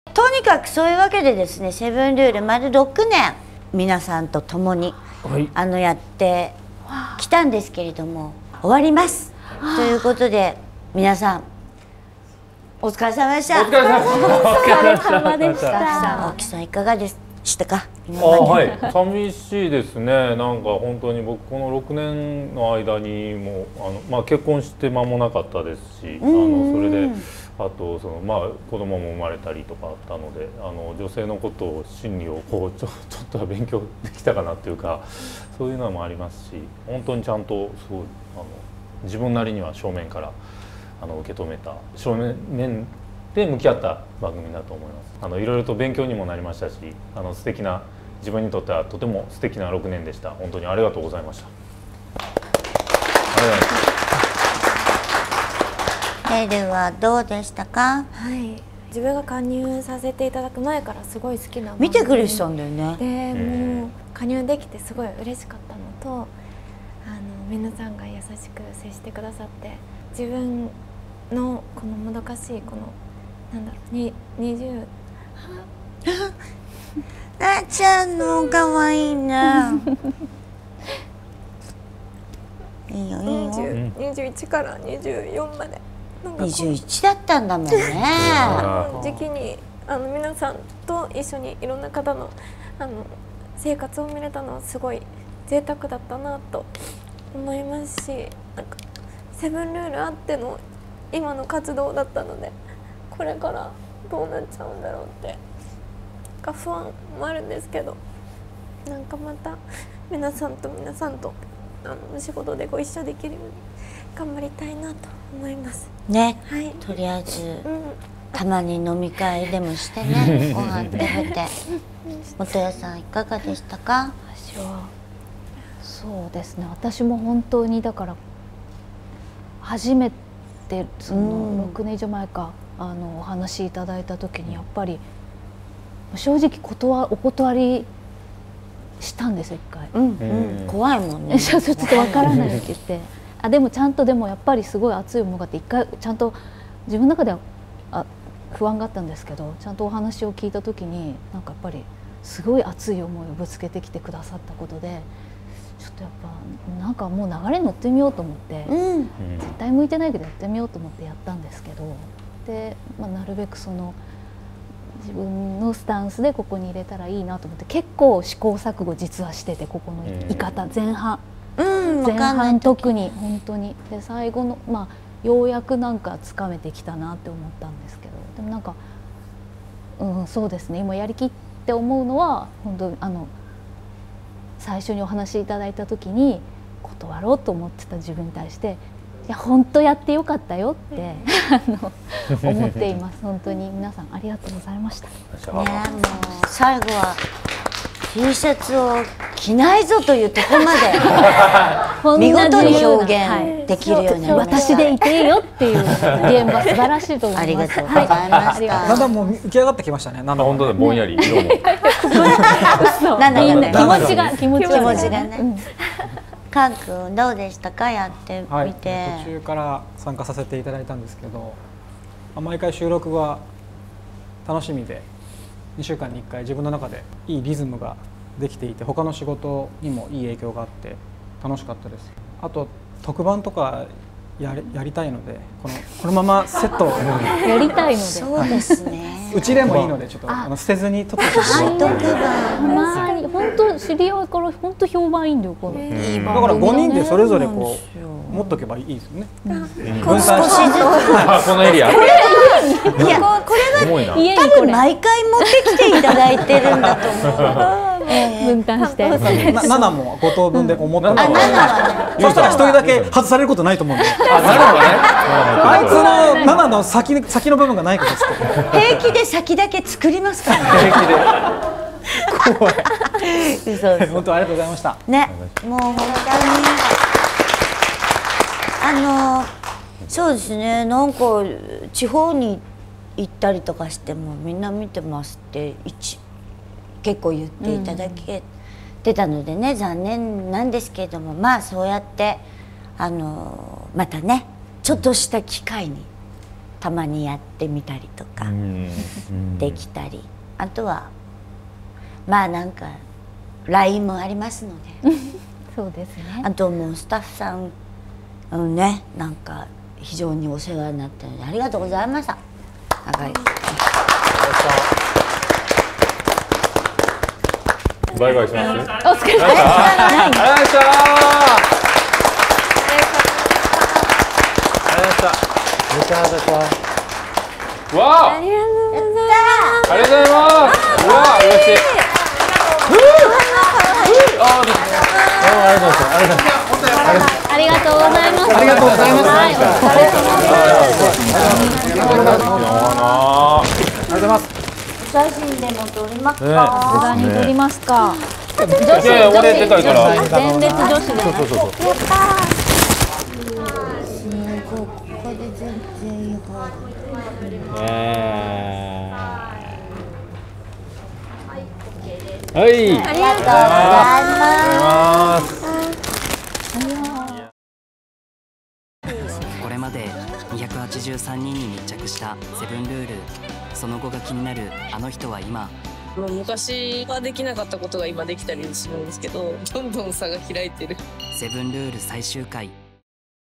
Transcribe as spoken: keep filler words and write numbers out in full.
とにかくそういうわけでですね、セブンルール丸ろくねん皆さんと共に、はい、あのやってきたんですけれども、終わりますということで、皆さんお疲れ様でした。 お疲れ様でした。 青木さんいかがでしたか？ あ、はい、寂しいですね。なんか本当に僕このろくねんの間にもあの、まあ、結婚して間もなかったですし、あのそれであとその、まあ、子供も生まれたりとかあったので、あの女性のことを心理をこうちょ、ちょっとは勉強できたかなっていうか、そういうのもありますし、本当にちゃんとすごいあの自分なりには正面からあの受け止めた、正面で向き合った番組だと思います。あのいろいろと勉強にもなりましたし、あの素敵な、自分にとってはとても素敵なろくねんでした。本当にありがとうございました。ありがとうございます。 エルはどうでしたか？ はい、自分が加入させていただく前からすごい好きな見てくれてたんだよね。 で、もう加入できてすごい嬉しかったのと、あの皆さんが優しく接してくださって、自分のこのもどかしいこのなんだろうににじゅうなっちゃんの可愛いな。いいよいいよ。 にじゅういちからにじゅうよんまで。 にじゅういちだったんだもんね。 時期にあの皆さんと一緒にいろんな方のあの生活を見れたのはすごい贅沢だったなと思いますし、なんかセブンルールあっての今の活動だったので、これからどうなっちゃうんだろうってか不安もあるんですけど、なんかまた皆さんと皆さんとあのお仕事でご一緒できるように頑張りたいなと思いますね。 はい、 とりあえず、うん、たまに飲み会でもしてね、ご飯食べて。元谷さんいかがでしたか？ 私はそうですね、私も本当にだから初めてそのろくねん以上前か、あのお話しいただいた時にやっぱり正直断お断りしたんですよ、一回。 うんうん、怖いもんね。 ちょっとわからないって言って、あでもちゃんとでもやっぱりすごい熱い思いがあって、一回ちゃんと自分の中ではあ不安があったんですけど、ちゃんとお話を聞いた時になんかやっぱりすごい熱い思いをぶつけてきてくださったことで、ちょっとやっぱなんかもう流れに乗ってみようと思って、うん、絶対向いてないけどやってみようと思ってやったんですけど、で、まあ、なるべくその自分のスタンスでここに入れたらいいなと思って、結構試行錯誤実はしてて、ここの言い方前半、うん、前半特に本当にで、最後のまあようやくなんかつかめてきたなって思ったんですけど、でもなんか、うん、そうですね、今やりきって思うのは本当あの最初にお話しいただいた時に断ろうと思ってた自分に対して、いや本当やってよかったよってあの思っています。本当に皆さんありがとうございました。 ね、もう最後は T シャツを着ないぞというところまで見事に表現できるようになりました。 私でいてよっていう現場素晴らしいと思います。 ありがとうございました。 だんだんもう浮き上がってきましたね。 なんだ本当だ、ぼんやり色も。 なんだなんだ気持ちが気持ちがね。カン君どうでしたか、やってみて。はい、 途中から参加させていただいたんですけど、毎回収録は楽しみで、にしゅうかんにいっかい自分の中でいいリズムができていて、他の仕事にもいい影響があって楽しかったです。あと特番とかやり、やりたいので、このこのままセットをやりたいので、 そうですね。 うちでもいいのでちょっとあの捨てずに取ってほしい。 特番。 本当知り合いから本当評判いいんだよこの。 だからごにんでそれぞれこう持っとけばいいですよね。 分散して。 このエリア。 いやこれは多分毎回持ってきていただいてるんだと思う。 分担して。 ななもご等分で思ったの。そしたら一人だけ外されることないと思うんで。あいつのななの先先の部分がないからです。 平気で先だけ作りますからね。 平気で。 怖い。嘘。 本当ありがとうございました。 ね、もう本当にあのそうですね、なんか地方に行ったりとかしてもみんな見てますって一結構言っていただけてたのでね、残念なんですけれども、まあそうやってあのまたねちょっとした機会にたまにやってみたりとかできたり、あとはまあなんか ライン もありますのでそうですね。 あともうスタッフさんあのねなんか非常にお世話になったのでありがとうございました。長いバイバイします。 お疲れ様です。 ありがとうございました。ありがとうございました。ありがとうございました。めちゃめちゃ。わあ。 ありがとうございます。 ありがとうございます。うわあ嬉しい。ああですね。ありがとうございます。 ありがとうございます。 ありがとうございます。 はい、お疲れ様です。 ありがとうございます。 お写真でも撮りますか。 さすがに撮りますか。女子、 いやいや俺でかいから女子前列女子でね。 そうそうそう。 やったー。すごいここで全然いい方。 はい。 ありがとうございます。 これまでにひゃくはちじゅうさんにんに密着したセブンルール。その後が気になるあの人は今。 もう昔はできなかったことが今できたりするんですけど、どんどん差が開いてる。 セブンルール最終回。